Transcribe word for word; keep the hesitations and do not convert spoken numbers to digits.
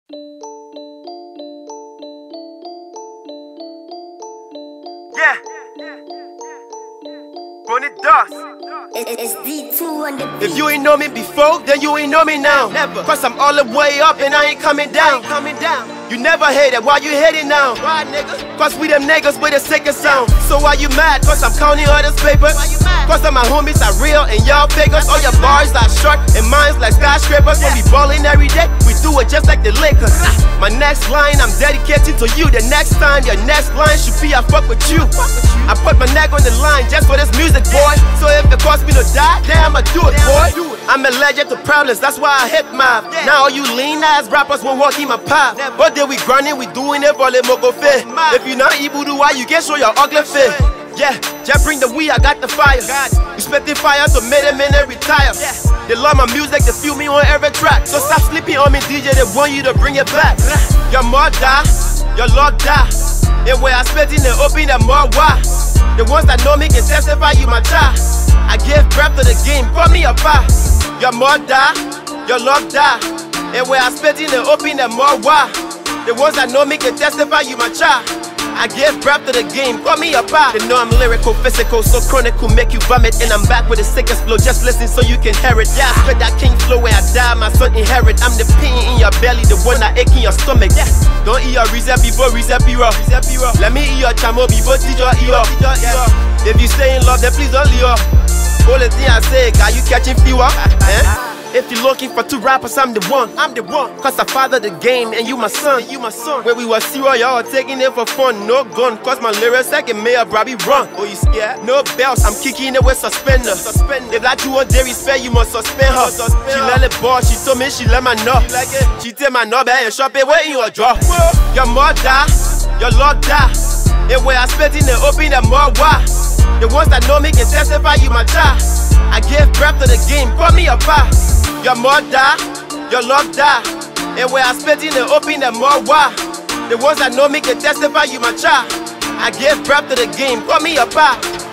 Yeah. Burn it dust. It's D two on the beat. If you ain't know me before, then you ain't know me now. Never. Cause I'm all the way up and I ain't coming down. Coming down. You never hated, why you hating now? Why, nigga? Cause we them niggas with a sicker sound. So why you mad? Cause I'm counting all this papers. Why you mad? Cause all my homies are real and y'all figures. All your bars are short and mine's like skyscrapers. When we ballin' every day, we do it just like the Lakers. My next line, I'm dedicated to you. The next time, your next line should be I fuck with you. I put my neck on the line just for this music, boy. So if it costs me to die, damn, I'ma do it, boy. I'm allergic to problems, that's why I hit my. Now all you lean ass rappers won't walk in my path. But then we grinding, we doing it for the mogo fit. If you not able to, why you get show your ugly fit? Yeah, just bring the weed, I got the fire. We spitting fire to make them in and retire. They love my music, they feel me on every track. So stop sleeping on me, D J, they want you to bring it back. Your mother, your Lord die. And where I spit in the open, the more why. The ones that know me can testify, you my child. I give breath to the game, call me a pa. Your mother, your Lord die. And where I spit in the open, the more why. The ones that know me can testify, you my child. I give breath to the game, call me a pa. They know I'm lyrical, physical, so chronicle, make you vomit. And I'm back with the sickest flow, just listen so you can hear it. Yeah, I spit that king flow where I die, my son inherit. I'm the pain in your belly, the one that ache in your stomach. Yeah. Don't eat your reset before reset piro. Let me eat your chamo before teach your ear. If you stay in love, then please don't leave. Only thing I say, guy, you catching fever. Eh? If you're looking for two rappers, I'm the one. I'm the one. Cause I father the game and you my son. You my son. When we was zero, y'all taking it for fun. No gun, cause my lyrics I can make a Robbie run. Oh, you scared? No belts, I'm kicking it with suspender. Suspender. If that you want their respect, you must suspend her. Suspend she let it ball, she told me she let my know. She like it. She take my knob and shop it where in your draw. Your mother, your Lord die. And where I spit in the open, the more why. The ones that know me can testify, you my child. I give breath to the game, call me a pa. Your mother, your Lord die. And where I spit in the open, the more why. The ones that know me can testify, you my child. I give breath to the game, call me a pa.